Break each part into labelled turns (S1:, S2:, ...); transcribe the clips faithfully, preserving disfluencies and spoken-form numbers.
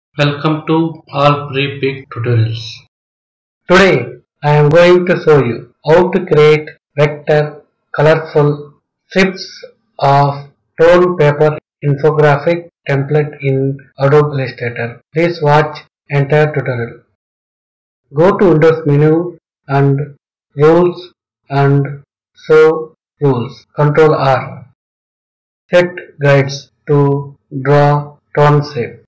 S1: Welcome to all pre-pick tutorials.
S2: Today I am going to show you how to create vector colorful strips of tone paper infographic template in Adobe Illustrator. Please watch entire tutorial. Go to Windows menu and Rules and Show Rules. Control R. Set guides to draw tone shape.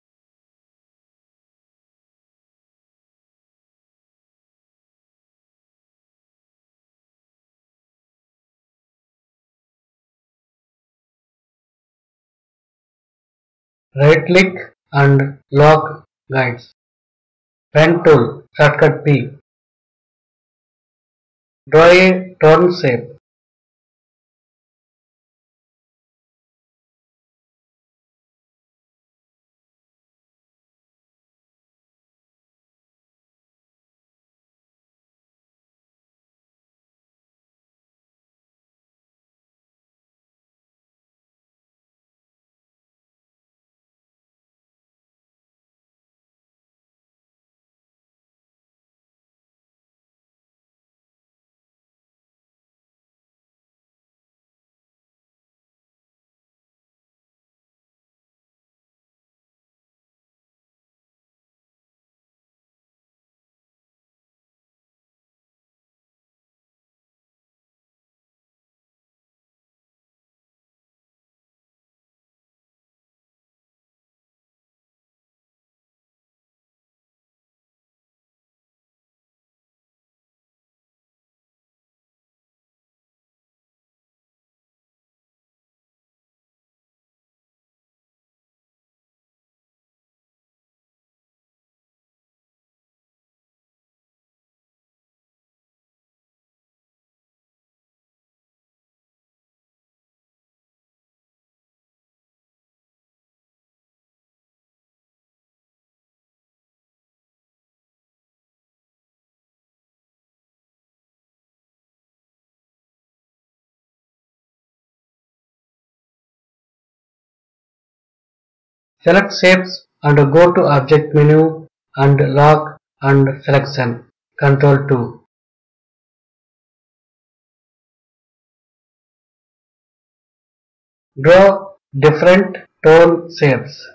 S2: Right click and lock guides. Pen tool shortcut P. Draw a tone shape. Select shapes and go to object menu and lock and selection. Control two. Draw different tone shapes.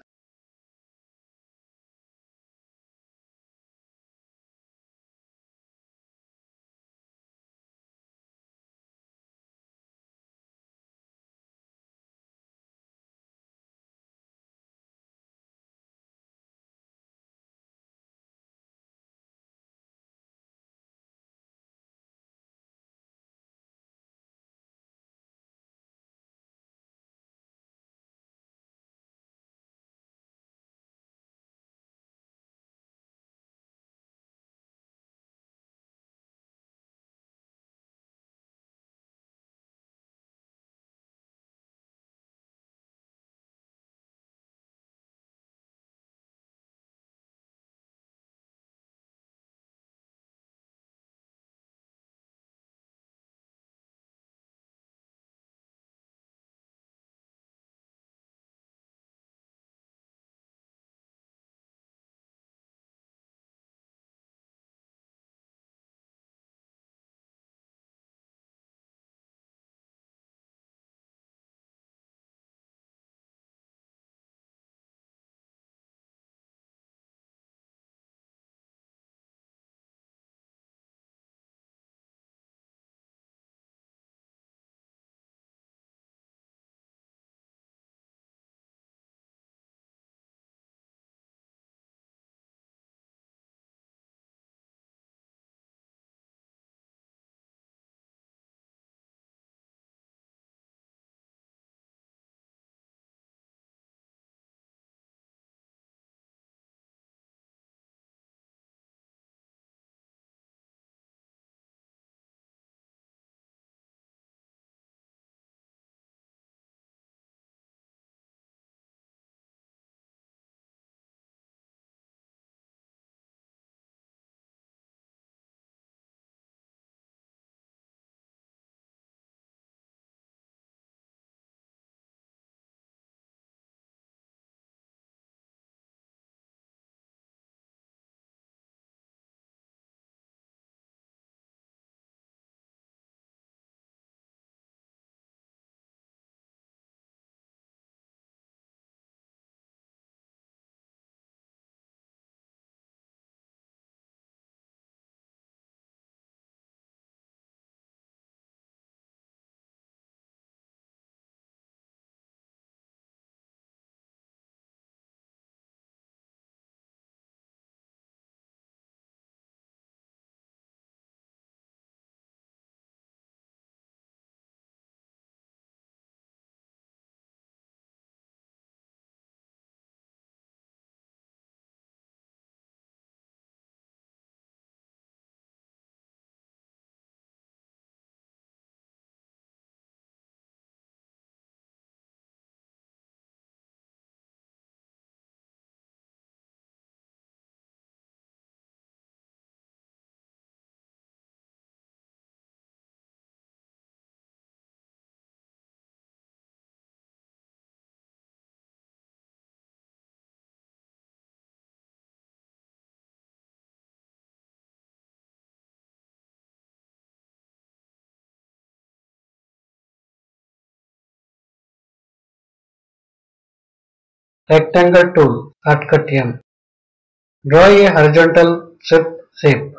S2: Rectangle tool, shortcut M. Draw a horizontal strip shape.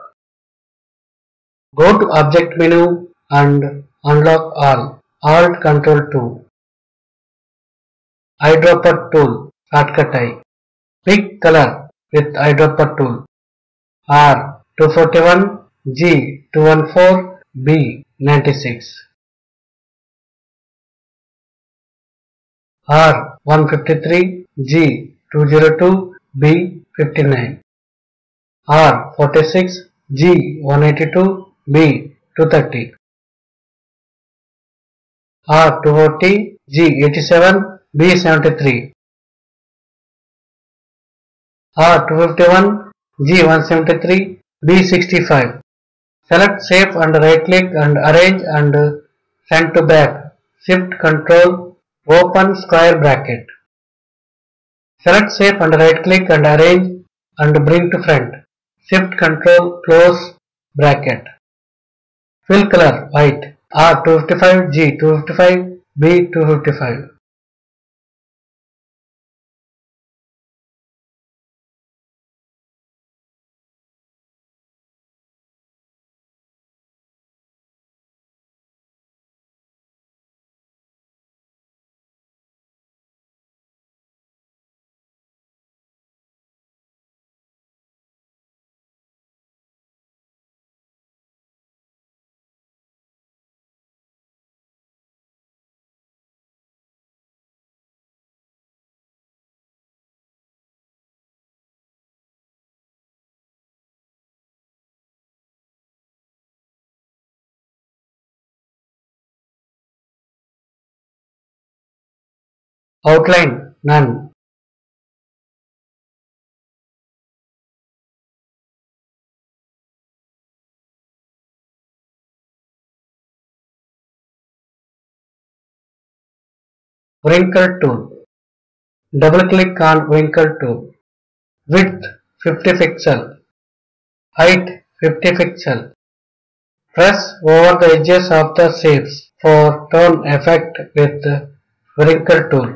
S2: Go to Object menu and unlock all. Alt Control two. Eyedropper tool, shortcut I. Pick color with eyedropper tool. R two forty-one, G two fourteen, B ninety-six. R one fifty-three, G two oh two, B fifty-nine. R forty-six, G one eighty-two, B two thirty. R two forty, G eighty-seven, B seventy-three. R two fifty-one, G one seventy-three, B sixty-five. Select shape and right click and arrange and send to back. Shift Control open square bracket. Select shape and right click and arrange and bring to front. Shift Control close bracket. Fill color white. R two fifty-five, G two fifty-five, B two fifty-five. Outline none. Wrinkle tool. Double click on wrinkle tool. Width fifty pixel. Height fifty pixel. Press over the edges of the shapes for tone effect with wrinkle tool.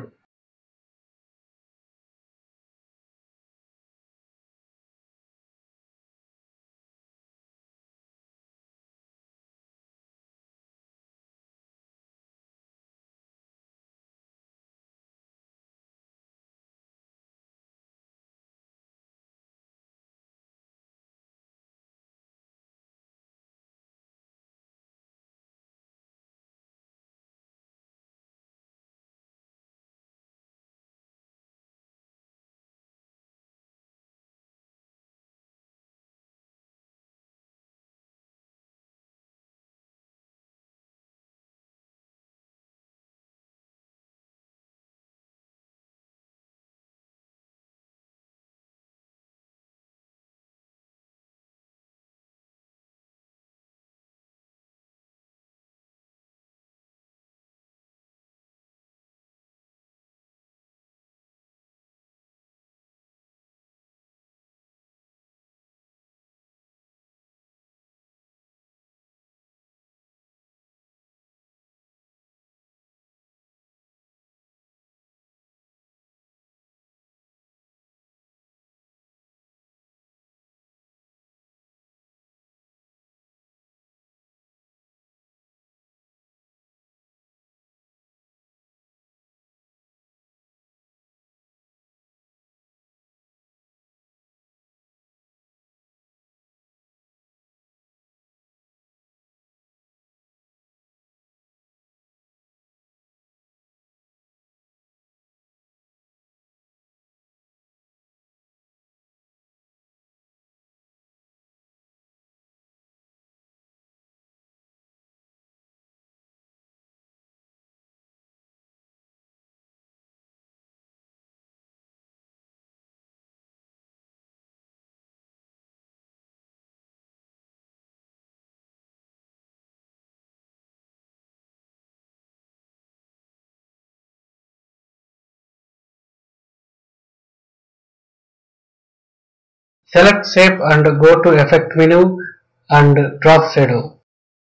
S2: Select shape and go to effect menu and drop shadow.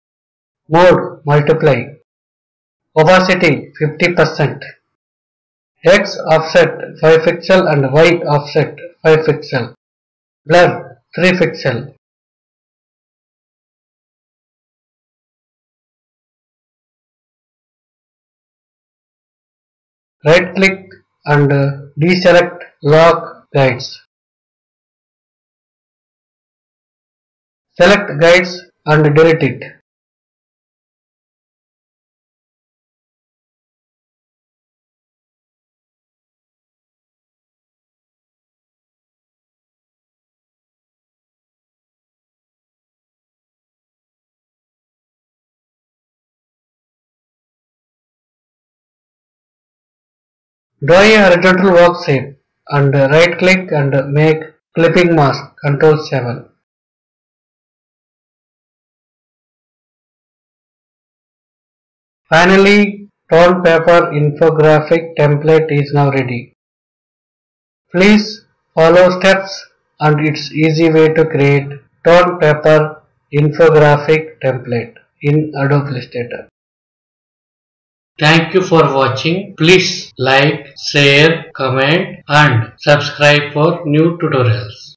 S2: Mode multiply. Opacity fifty percent. X offset five pixel and Y offset five pixel. Blur three pixel. Right click and deselect lock guides. Select guides and delete it. Draw a horizontal box shape and right click and make clipping mask. control seven. Finally, tone paper infographic template is now ready. Please follow steps and it's easy way to create tone paper infographic template in Adobe Illustrator.
S1: Thank you for watching. Please like, share, comment and subscribe for new tutorials.